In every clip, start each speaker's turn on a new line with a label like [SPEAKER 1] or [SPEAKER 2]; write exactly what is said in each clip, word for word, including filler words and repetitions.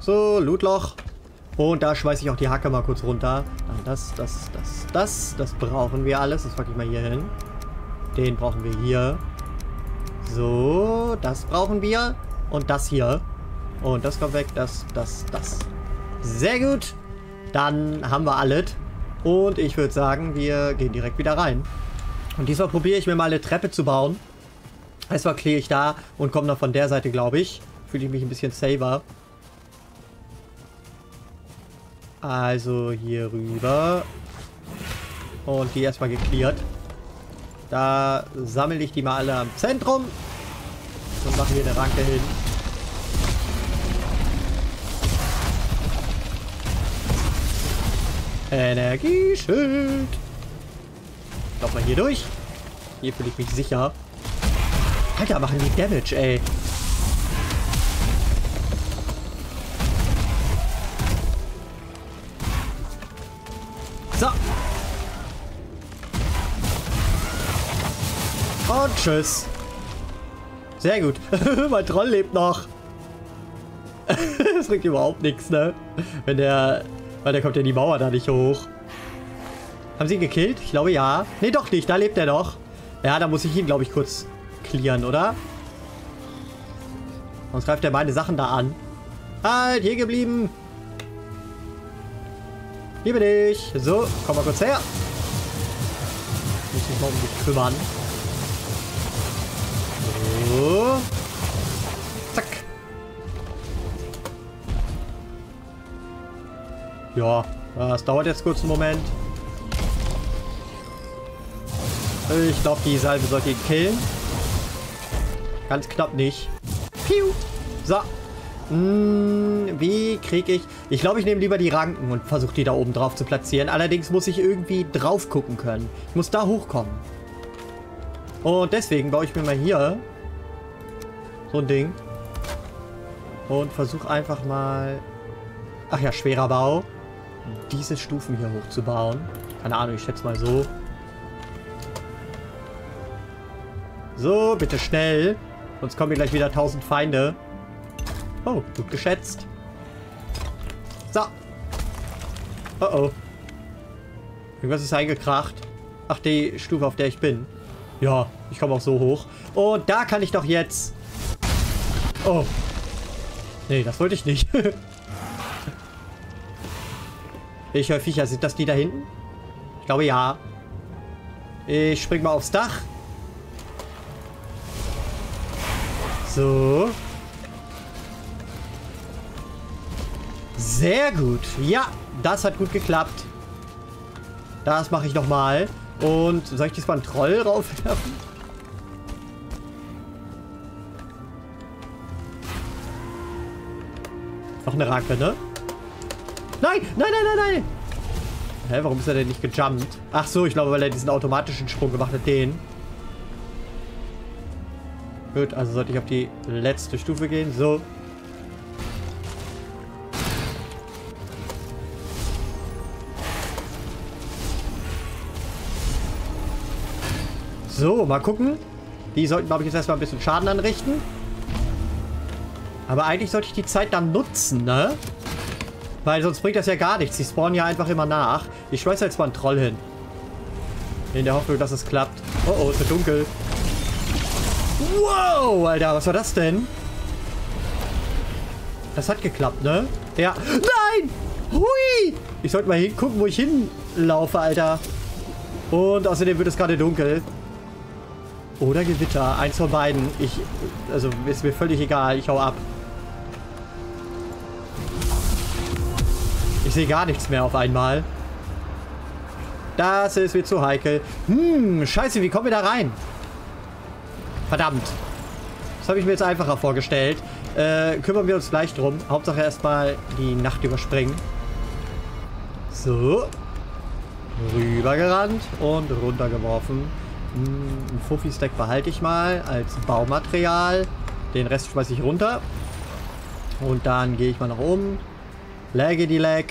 [SPEAKER 1] So, Lootloch. Und da schmeiße ich auch die Hacke mal kurz runter. Dann das, das, das, das. Das brauchen wir alles. Das packe ich mal hier hin. Den brauchen wir hier. So, das brauchen wir. Und das hier. Und das kommt weg. Das, das, das. Sehr gut. Dann haben wir alles. Und ich würde sagen, wir gehen direkt wieder rein. Und diesmal probiere ich mir mal eine Treppe zu bauen. Erstmal kläre ich da und komme dann von der Seite, glaube ich. Fühle ich mich ein bisschen safer. Also hier rüber. Und die erstmal geklärt. Da sammle ich die mal alle am Zentrum. Und mache hier eine Ranke hin. Energieschild. Lauf mal hier durch. Hier fühle ich mich sicher. Alter, machen die Damage, ey. So. Und tschüss. Sehr gut. Mein Troll lebt noch. Das bringt überhaupt nichts, ne? Wenn der... Weil der kommt ja die Mauer da nicht hoch. Haben sie ihn gekillt? Ich glaube ja. Ne, doch nicht. Da lebt er noch. Ja, da muss ich ihn, glaube ich, kurz clearen, oder? Sonst greift er meine Sachen da an. Halt, hier geblieben. Hier bin ich. So, komm mal kurz her. Muss mich mal um dich kümmern. So. Zack. Ja, das dauert jetzt kurz einen Moment. Ich glaube, die Salbe sollte ihn killen. Ganz knapp nicht. Piu. So. Hm, wie kriege ich... Ich glaube, ich nehme lieber die Ranken und versuche die da oben drauf zu platzieren. Allerdings muss ich irgendwie drauf gucken können. Ich muss da hochkommen. Und deswegen baue ich mir mal hier so ein Ding. Und versuche einfach mal... Ach ja, schwerer Bau. Diese Stufen hier hochzubauen. Keine Ahnung, ich schätze mal so. So, bitte schnell. Sonst kommen hier gleich wieder tausend Feinde. Oh, gut geschätzt. So. Oh oh. Irgendwas ist eingekracht. Ach, die Stufe, auf der ich bin. Ja, ich komme auch so hoch. Und da kann ich doch jetzt... Oh. Nee, das wollte ich nicht. Ich höre Viecher. Sind das die da hinten? Ich glaube, ja. Ich spring mal aufs Dach. So. Sehr gut. Ja, das hat gut geklappt. Das mache ich nochmal. Und soll ich diesmal einen Troll raufwerfen? Noch eine Ranke, ne? Nein, nein, nein, nein, nein. Hä, warum ist er denn nicht gejumpt? Ach so, ich glaube, weil er diesen automatischen Sprung gemacht hat, den. Gut, also sollte ich auf die letzte Stufe gehen. So. So, mal gucken. Die sollten, glaube ich, jetzt erstmal ein bisschen Schaden anrichten. Aber eigentlich sollte ich die Zeit dann nutzen, ne? Weil sonst bringt das ja gar nichts. Die spawnen ja einfach immer nach. Ich schmeiße jetzt mal einen Troll hin. In der Hoffnung, dass es klappt. Oh oh, es wird dunkel. Wow, Alter, was war das denn? Das hat geklappt, ne? Ja. Nein! Hui! Ich sollte mal hingucken, wo ich hinlaufe, Alter. Und außerdem wird es gerade dunkel. Oder Gewitter. Eins von beiden. Ich, also ist mir völlig egal. Ich hau ab. Ich sehe gar nichts mehr auf einmal. Das ist mir zu heikel. Hm, scheiße, wie kommen wir da rein? Verdammt. Das habe ich mir jetzt einfacher vorgestellt. Äh, kümmern wir uns gleich drum. Hauptsache erstmal die Nacht überspringen. So. Rübergerannt und runtergeworfen. Hm, ein Fuffi-Stack behalte ich mal als Baumaterial. Den Rest schmeiße ich runter. Und dann gehe ich mal nach oben. Laggy die Lag.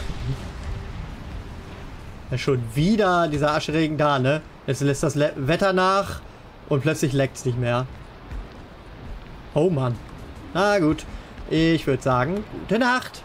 [SPEAKER 1] Schon wieder dieser Aschregen da, ne? Jetzt lässt das Le Wetter nach und plötzlich leckt es nicht mehr. Oh Mann. Na gut. Ich würde sagen, gute Nacht.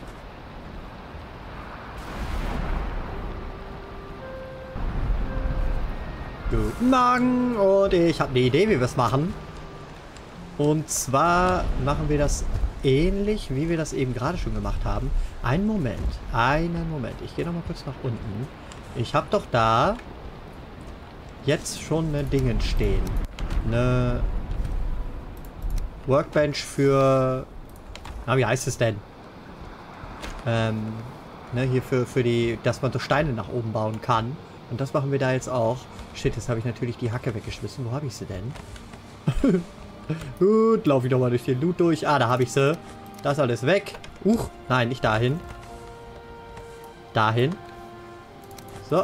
[SPEAKER 1] Guten Morgen. Und ich habe eine Idee, wie wir es machen. Und zwar machen wir das ähnlich, wie wir das eben gerade schon gemacht haben. Einen Moment. Einen Moment. Ich gehe noch mal kurz nach unten. Ich habe doch da jetzt schon eine Dingen stehen. Eine Workbench für... Na, wie heißt es denn? Ähm, ne, hier für, für die... Dass man so Steine nach oben bauen kann. Und das machen wir da jetzt auch. Shit, jetzt habe ich natürlich die Hacke weggeschmissen. Wo habe ich sie denn? Gut, laufe ich nochmal durch den Loot durch. Ah, da habe ich sie. Da ist alles weg. Huch, nein, nicht dahin. Dahin. So.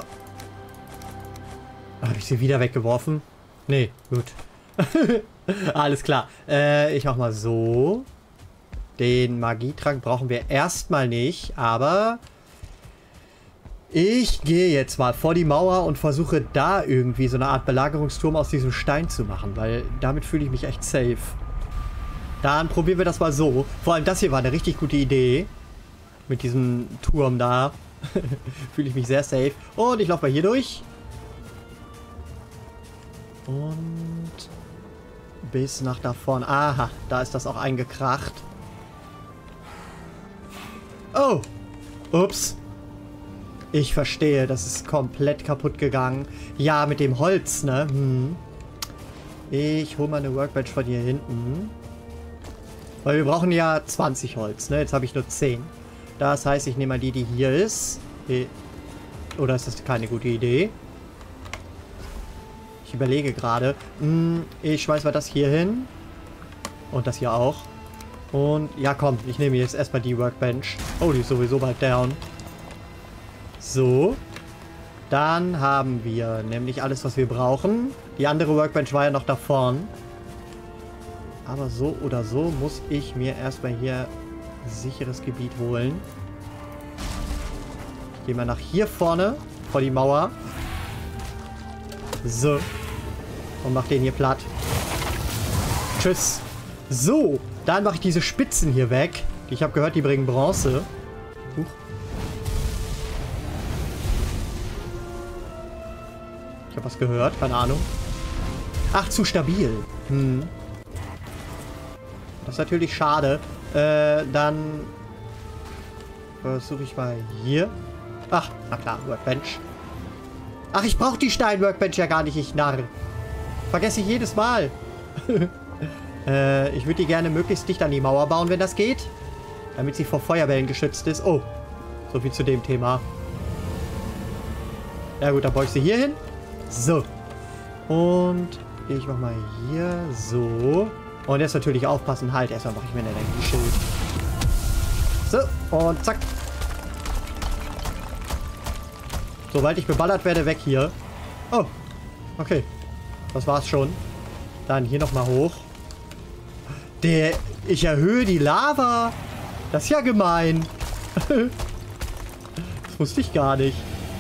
[SPEAKER 1] Habe ich sie wieder weggeworfen? Nee, gut. Alles klar. Äh, ich mach mal so. Den Magietrank brauchen wir erstmal nicht, aber ich gehe jetzt mal vor die Mauer und versuche da irgendwie so eine Art Belagerungsturm aus diesem Stein zu machen, weil damit fühle ich mich echt safe. Dann probieren wir das mal so. Vor allem das hier war eine richtig gute Idee. Mit diesem Turm da. Fühle ich mich sehr safe. Und ich laufe mal hier durch. Und bis nach da vorne. Aha, da ist das auch eingekracht. Oh! Ups. Ich verstehe, das ist komplett kaputt gegangen. Ja, mit dem Holz, ne? Hm. Ich hole mal eine Workbench von hier hinten. Weil wir brauchen ja zwanzig Holz, ne? Jetzt habe ich nur zehn. Das heißt, ich nehme mal die, die hier ist. Oder ist das keine gute Idee? Ich überlege gerade. Hm, ich schmeiß mal das hier hin. Und das hier auch. Und ja, komm, ich nehme jetzt erstmal die Workbench. Oh, die ist sowieso bald down. So. Dann haben wir nämlich alles, was wir brauchen. Die andere Workbench war ja noch da vorn. Aber so oder so muss ich mir erstmal hier sicheres Gebiet holen. Ich gehe mal nach hier vorne, vor die Mauer. So. Und mach den hier platt. Tschüss. So. Dann mache ich diese Spitzen hier weg. Ich habe gehört, die bringen Bronze. Huch. Ich habe was gehört, keine Ahnung. Ach, zu stabil. Hm. Das ist natürlich schade. Äh, dann versuche ich mal hier. Ach, na klar, Workbench. Ach, ich brauche die Stein-Workbench ja gar nicht, ich Narr. Vergesse ich jedes Mal. äh, ich würde die gerne möglichst dicht an die Mauer bauen, wenn das geht. Damit sie vor Feuerbällen geschützt ist. Oh, so viel zu dem Thema. Ja gut, dann baue ich sie hier hin. So. Und ich mach mal hier so. Und jetzt natürlich aufpassen. Halt, erstmal mache ich mir ein Energieschild. So, und zack. Sobald ich beballert werde, weg hier. Oh, okay. Das war's schon. Dann hier nochmal hoch. Der, ich erhöhe die Lava. Das ist ja gemein. Das wusste ich gar nicht.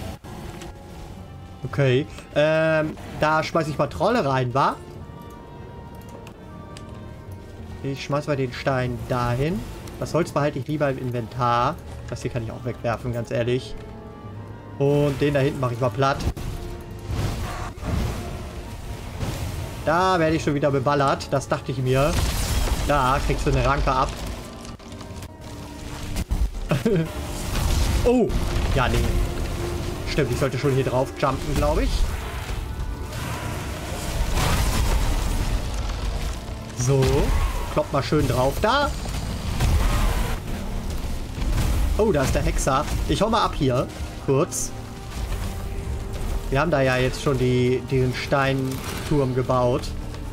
[SPEAKER 1] Okay. Ähm, da schmeiße ich mal Trolle rein, wa? Ich schmeiß mal den Stein dahin. Das Holz behalte ich lieber im Inventar. Das hier kann ich auch wegwerfen, ganz ehrlich. Und den da hinten mache ich mal platt. Da werde ich schon wieder beballert. Das dachte ich mir. Da kriegst du eine Ranke ab. Oh. Ja, nee. Stimmt, ich sollte schon hier drauf jumpen, glaube ich. So. Kloppt mal schön drauf. Da. Oh, da ist der Hexer. Ich hau mal ab hier. Kurz. Wir haben da ja jetzt schon die, diesen Steinturm gebaut.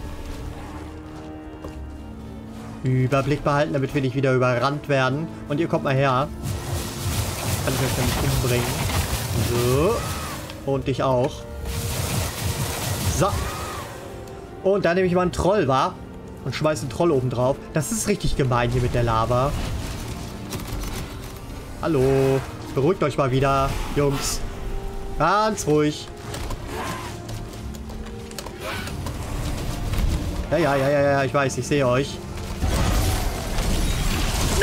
[SPEAKER 1] Überblick behalten, damit wir nicht wieder überrannt werden. Und ihr kommt mal her. Kann ich euch nämlich umbringen. So. Und dich auch. So. Und dann nehme ich mal einen Troll, wa? Und schmeiße einen Troll oben drauf. Das ist richtig gemein hier mit der Lava. Hallo. Beruhigt euch mal wieder, Jungs. Ganz ruhig. Ja, ja, ja, ja, ja, ich weiß, ich sehe euch.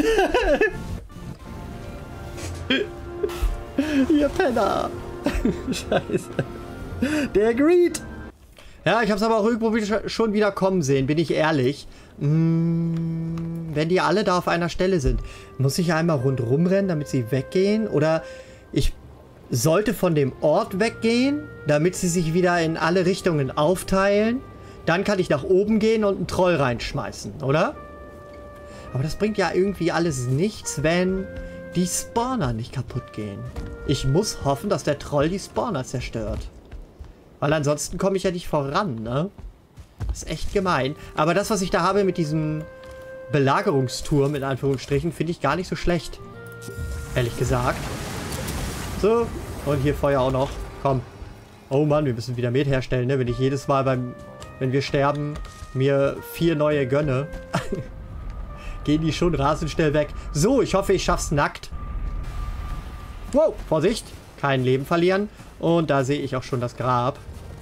[SPEAKER 1] Ihr Penner. Scheiße. Der Greed. Ja, ich habe es aber auch irgendwo schon wieder kommen sehen, bin ich ehrlich. Hm, wenn die alle da auf einer Stelle sind, muss ich einmal rundherum rennen, damit sie weggehen? Oder ich sollte von dem Ort weggehen, damit sie sich wieder in alle Richtungen aufteilen? Dann kann ich nach oben gehen und einen Troll reinschmeißen, oder? Aber das bringt ja irgendwie alles nichts, wenn die Spawner nicht kaputt gehen. Ich muss hoffen, dass der Troll die Spawner zerstört. Weil ansonsten komme ich ja nicht voran, ne? Das ist echt gemein. Aber das, was ich da habe mit diesem Belagerungsturm, in Anführungsstrichen, finde ich gar nicht so schlecht. Ehrlich gesagt. So. Und hier Feuer auch noch. Komm. Oh Mann, wir müssen wieder Met herstellen, ne? Wenn ich jedes Mal beim... Wenn wir sterben, mir vier neue gönne. Gehen die schon rasend schnell weg. So, ich hoffe, ich schaff's nackt. Wow, Vorsicht. Kein Leben verlieren. Und da sehe ich auch schon das Grab.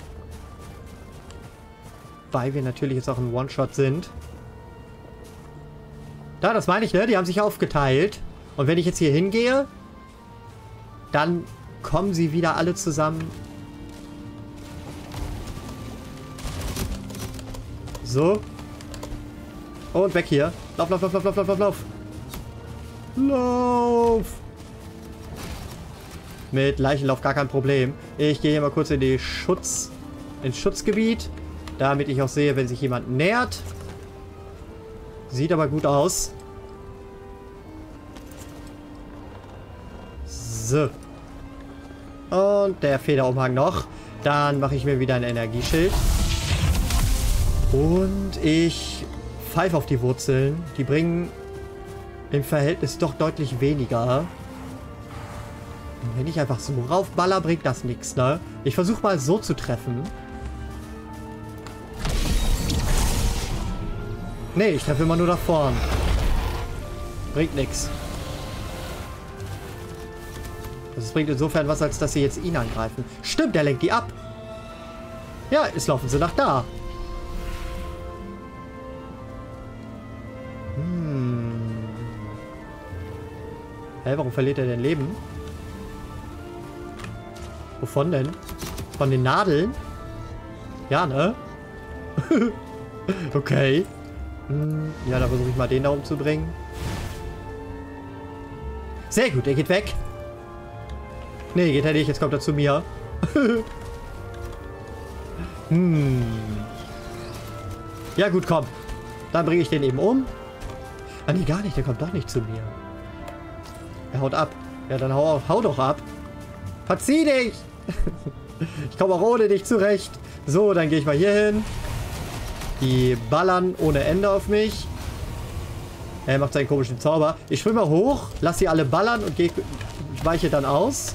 [SPEAKER 1] Weil wir natürlich jetzt auch ein One-Shot sind. Da, das meine ich, ne? Die haben sich aufgeteilt. Und wenn ich jetzt hier hingehe, dann kommen sie wieder alle zusammen. So. Und weg hier. Lauf, lauf, lauf, lauf, lauf, lauf, lauf. Lauf. Mit Leichenlauf gar kein Problem. Ich gehe hier mal kurz in die Schutz, ins Schutzgebiet. Damit ich auch sehe, wenn sich jemand nähert. Sieht aber gut aus. So. Und der Federumhang noch. Dann mache ich mir wieder ein Energieschild. Und ich pfeife auf die Wurzeln. Die bringen im Verhältnis doch deutlich weniger. Und wenn ich einfach so raufballer, bringt das nichts, ne? Ich versuche mal so zu treffen. Nee, ich treffe immer nur da vorn. Bringt nichts. Das bringt insofern was, als dass sie jetzt ihn angreifen. Stimmt, der lenkt die ab. Ja, jetzt laufen sie nach da. Hm. Hä, warum verliert er denn Leben? Wovon denn? Von den Nadeln? Ja, ne? Okay. Hm, ja, da versuche ich mal den da umzubringen. Sehr gut, er geht weg. Nee, geht er nicht, jetzt kommt er zu mir. hm. Ja gut, komm. Dann bringe ich den eben um. Ah nee, gar nicht, der kommt doch nicht zu mir. Er haut ab. Ja, dann hau, hau doch ab. Verzieh dich! Ich komme auch ohne dich zurecht. So, dann gehe ich mal hier hin. Die ballern ohne Ende auf mich. Er macht seinen komischen Zauber. Ich springe mal hoch, lass sie alle ballern und gehe, weiche dann aus.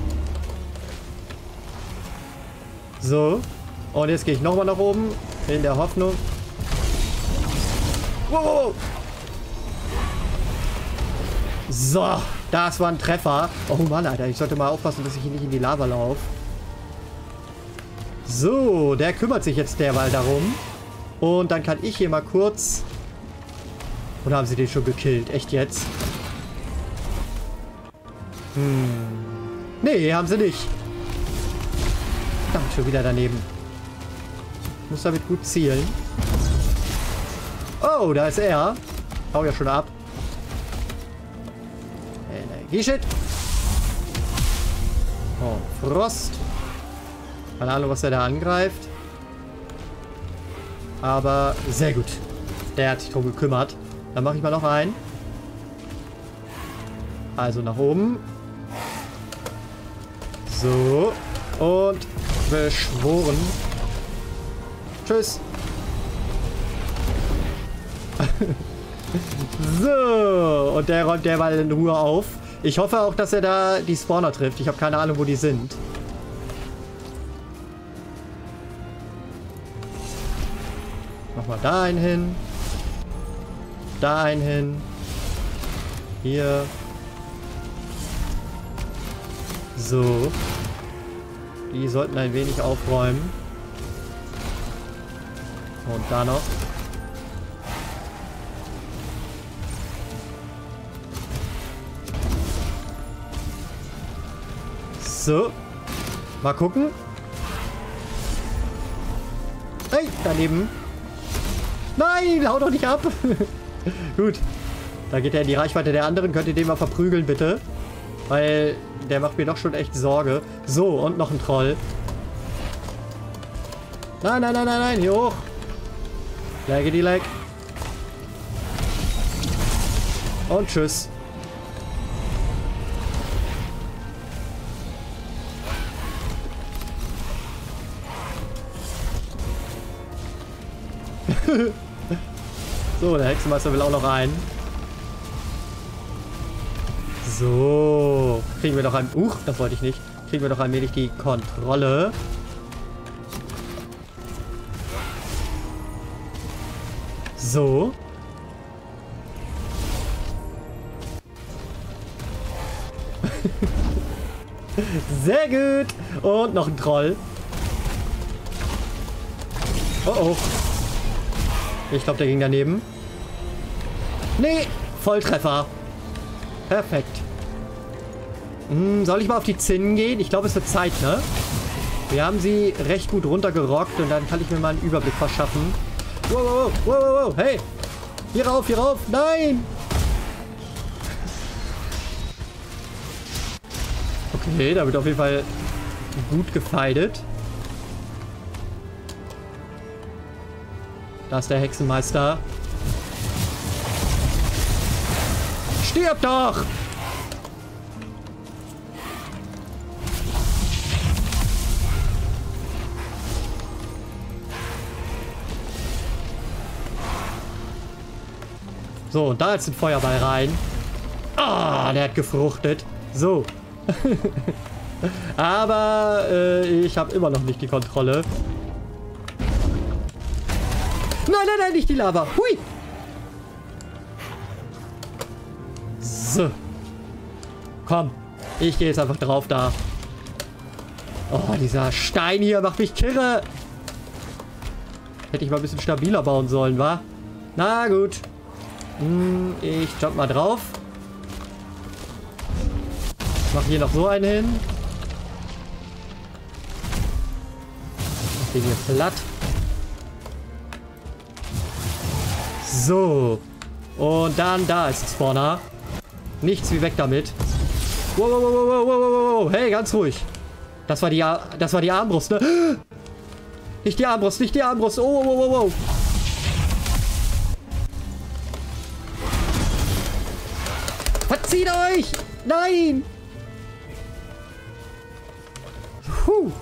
[SPEAKER 1] So. Und jetzt gehe ich nochmal nach oben. In der Hoffnung. Wow. So. Das war ein Treffer. Oh Mann, Alter. Ich sollte mal aufpassen, dass ich hier nicht in die Lava laufe. So. Der kümmert sich jetzt derweil darum. Und dann kann ich hier mal kurz... Oder haben sie den schon gekillt? Echt jetzt? Hm. Nee, haben sie nicht. Verdammt, schon wieder daneben. Ich muss damit gut zielen. Oh, da ist er. Hau ja schon ab. Energieschild. Oh, Frost. Keine Ahnung, was er da angreift. Aber sehr gut. Der hat sich drum gekümmert. Dann mache ich mal noch einen. Also nach oben. So. Und beschworen. Tschüss. So. Und der räumt derweil in Ruhe auf. Ich hoffe auch, dass er da die Spawner trifft. Ich habe keine Ahnung, wo die sind. Nochmal da einen hin. Da einen hin. Hier. So. Die sollten ein wenig aufräumen. Und da noch. So. Mal gucken. Hey, daneben. Nein, hau doch nicht ab. Gut. Da geht er in die Reichweite der anderen. Könnt ihr den mal verprügeln, bitte? Weil der macht mir doch schon echt Sorge. So, und noch ein Troll. Nein, nein, nein, nein, nein. Hier hoch. Legge die Leg. Und tschüss. So, der Hexenmeister will auch noch einen. So. Kriegen wir doch ein... Uch, das wollte ich nicht. Kriegen wir doch allmählich die Kontrolle. So. Sehr gut. Und noch ein Troll. Oh oh. Ich glaube, der ging daneben. Nee, Volltreffer. Perfekt. Hm, soll ich mal auf die Zinnen gehen? Ich glaube, es wird Zeit, ne? Wir haben sie recht gut runtergerockt und dann kann ich mir mal einen Überblick verschaffen. Wow, wow, wow, wow, wow. Hey. Hier rauf, hier rauf. Nein. Okay, da wird auf jeden Fall gut gefeidet. Da ist der Hexenmeister. Stirb doch! So, und da ist ein Feuerball rein. Ah, der hat gefruchtet. So. Aber äh, ich habe immer noch nicht die Kontrolle. Nein, nein, nein, nicht die Lava. Hui. So. Komm. Ich gehe jetzt einfach drauf da. Oh, dieser Stein hier macht mich kirre. Hätte ich mal ein bisschen stabiler bauen sollen, wa? Na gut. Hm, ich jump mal drauf. Mach hier noch so einen hin. Mach den hier platt. So. Und dann da ist es Spawner. Nichts wie weg damit. Wow, wow, wow, wow, wow, wow, wow. Hey, ganz ruhig. Das war die, Ar das war die Armbrust, ne? Nicht die Armbrust, nicht die Armbrust. Oh, wow, wow, wow. Verzieht euch! Nein! Puh.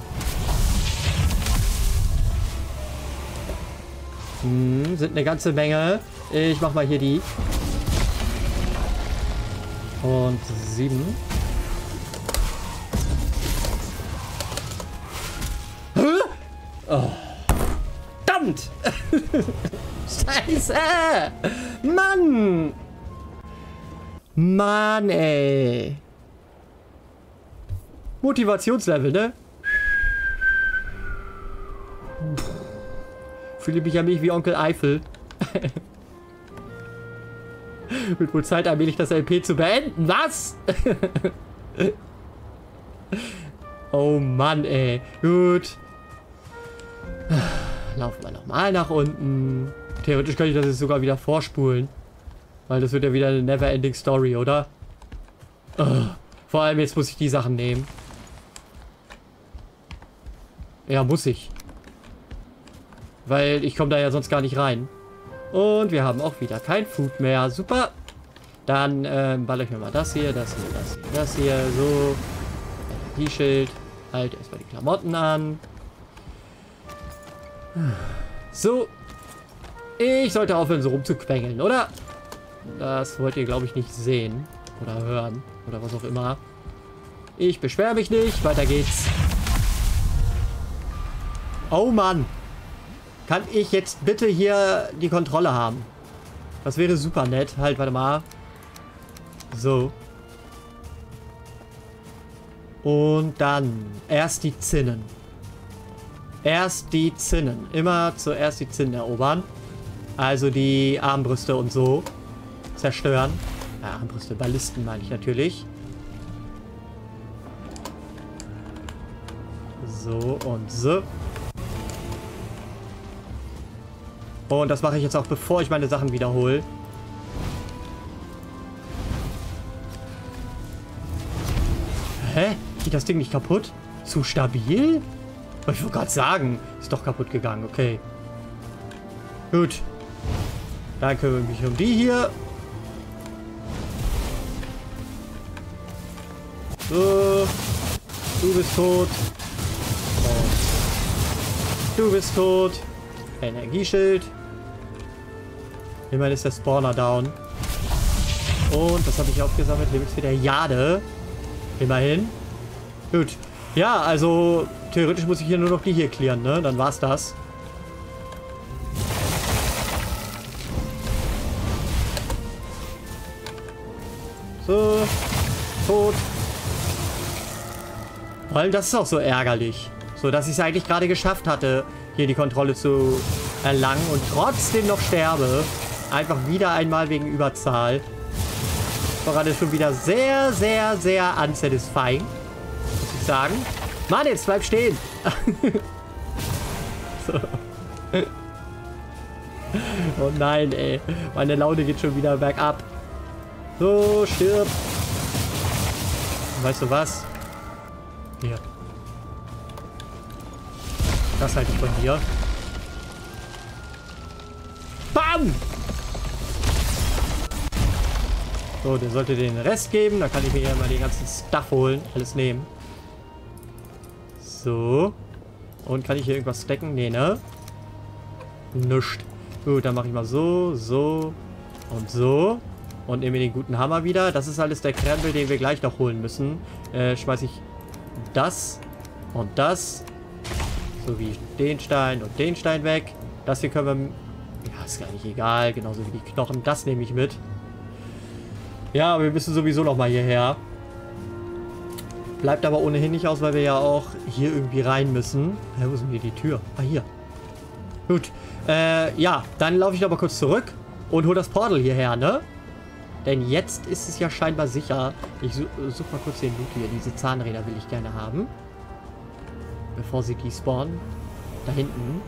[SPEAKER 1] Hm, sind eine ganze Menge. Ich mach mal hier die. Und sieben. Hä? Oh. Verdammt! Scheiße! Mann! Mann, ey. Motivationslevel, ne? Fühle mich ja mich wie Onkel Eifel. Wird wohl Zeit, allmählich das L P zu beenden. Was? Oh Mann, ey. Gut. Laufen wir nochmal nach unten. Theoretisch könnte ich das jetzt sogar wieder vorspulen. Weil das wird ja wieder eine Never-Ending Story, oder? Uh, vor allem jetzt muss ich die Sachen nehmen. Ja, muss ich. Weil ich komme da ja sonst gar nicht rein. Und wir haben auch wieder kein Food mehr. Super. Dann ähm, baller ich mir mal das hier, das hier, das hier, das hier. So. Energieschild. Halt erstmal die Klamotten an. So. Ich sollte aufhören, so rumzuquengeln, oder? Das wollt ihr, glaube ich, nicht sehen. Oder hören. Oder was auch immer. Ich beschwere mich nicht. Weiter geht's. Oh Mann. Kann ich jetzt bitte hier die Kontrolle haben? Das wäre super nett. Halt, warte mal. So. Und dann erst die Zinnen. Erst die Zinnen. Immer zuerst die Zinnen erobern. Also die Armbrüste und so. Zerstören. Ja, Armbrüste, Ballisten meine ich natürlich. So und so. Und das mache ich jetzt auch, bevor ich meine Sachen wiederhole. Hä? Geht das Ding nicht kaputt? Zu stabil? Ich wollte gerade sagen, ist doch kaputt gegangen. Okay. Gut. Dann kümmere ich mich um die hier. So. Du bist tot. Und du bist tot. Energieschild. Immerhin ist der Spawner down. Und das habe ich aufgesammelt. Links wieder Jade. Immerhin. Gut. Ja, also theoretisch muss ich hier nur noch die hier clearen, ne? Dann war's das. So. Tot. Weil das ist auch so ärgerlich. So, dass ich es eigentlich gerade geschafft hatte, hier die Kontrolle zu erlangen und trotzdem noch sterbe. Einfach wieder einmal wegen Überzahl. Voran ist schon wieder sehr, sehr, sehr unsatisfying. Muss ich sagen. Mann, jetzt bleib stehen. So. Oh nein, ey. Meine Laune geht schon wieder bergab. So, stirb. Und weißt du was? Hier. Das halte ich von dir. Bam! So, der sollte den Rest geben. Da kann ich mir ja mal den ganzen Stuff holen. Alles nehmen. So. Und kann ich hier irgendwas stecken? Nee, ne? Nischt. Gut, dann mache ich mal so, so und so. Und nehme den guten Hammer wieder. Das ist alles der Krempel, den wir gleich noch holen müssen. Äh, schmeiße ich das und das. Sowie den Stein und den Stein weg. Das hier können wir... Ja, ist gar nicht egal. Genauso wie die Knochen. Das nehme ich mit. Ja, aber wir müssen sowieso noch mal hierher. Bleibt aber ohnehin nicht aus, weil wir ja auch hier irgendwie rein müssen. Ja, wo ist denn hier die Tür? Ah, hier. Gut. Äh, ja, dann laufe ich noch mal kurz zurück und hole das Portal hierher, ne? Denn jetzt ist es ja scheinbar sicher. Ich su suche mal kurz den Loot hier. Diese Zahnräder will ich gerne haben. Bevor sie despawnen. Da hinten.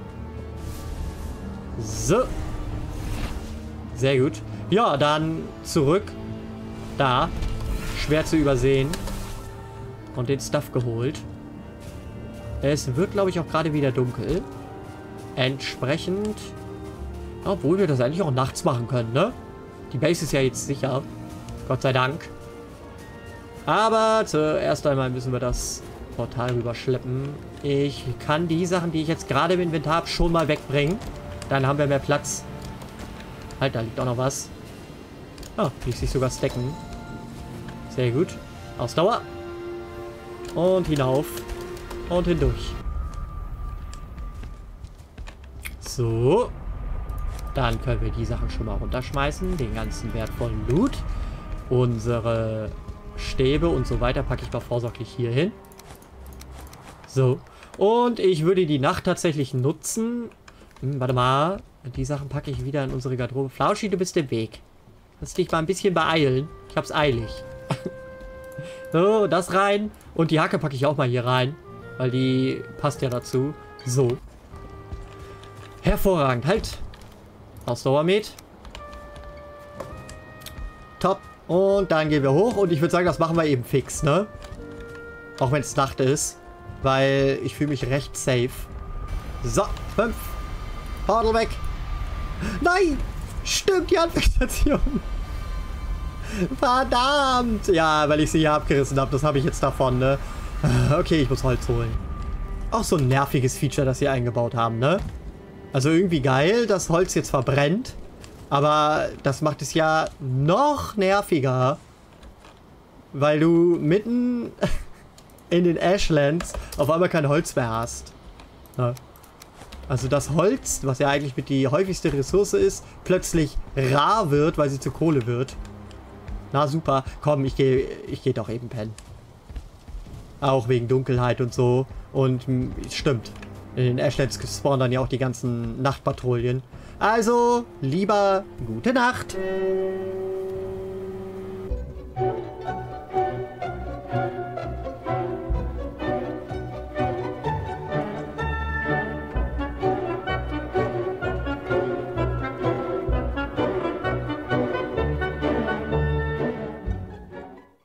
[SPEAKER 1] So. Sehr gut. Ja, dann zurück. Da. Schwer zu übersehen. Und den Stuff geholt. Es wird, glaube ich, auch gerade wieder dunkel. Entsprechend. Obwohl wir das eigentlich auch nachts machen können, ne? Die Base ist ja jetzt sicher. Gott sei Dank. Aber zuerst einmal müssen wir das Portal rüberschleppen. Ich kann die Sachen, die ich jetzt gerade im Inventar habe, schon mal wegbringen. Dann haben wir mehr Platz. Halt, da liegt auch noch was. Ah, ließ sich sogar stacken. Sehr gut. Ausdauer. Und hinauf. Und hindurch. So. Dann können wir die Sachen schon mal runterschmeißen. Den ganzen wertvollen Loot. Unsere Stäbe und so weiter packe ich mal vorsorglich hier hin. So. Und ich würde die Nacht tatsächlich nutzen. Hm, warte mal. Die Sachen packe ich wieder in unsere Garderobe. Flauschi, du bist im Weg. Lass dich mal ein bisschen beeilen. Ich hab's eilig. So, das rein. Und die Hacke packe ich auch mal hier rein. Weil die passt ja dazu. So. Hervorragend. Halt. Ausdauermet. Top. Und dann gehen wir hoch. Und ich würde sagen, das machen wir eben fix, ne? Auch wenn es Nacht ist. Weil ich fühle mich recht safe. So. Fünf. Portal weg. Nein. Stimmt, die Anfangsstation. Verdammt. Ja, weil ich sie hier abgerissen habe. Das habe ich jetzt davon, ne? Okay, ich muss Holz holen. Auch so ein nerviges Feature, das sie eingebaut haben, ne? Also irgendwie geil, dass Holz jetzt verbrennt. Aber das macht es ja noch nerviger. Weil du mitten in den Ashlands auf einmal kein Holz mehr hast. Ja. Also das Holz, was ja eigentlich mit die häufigste Ressource ist, plötzlich rar wird, weil sie zu Kohle wird. Na super. Komm, ich gehe ich geh doch eben pennen. Auch wegen Dunkelheit und so. Und stimmt. In den Ashlands spawnen dann ja auch die ganzen Nachtpatrouillen. Also, lieber gute Nacht.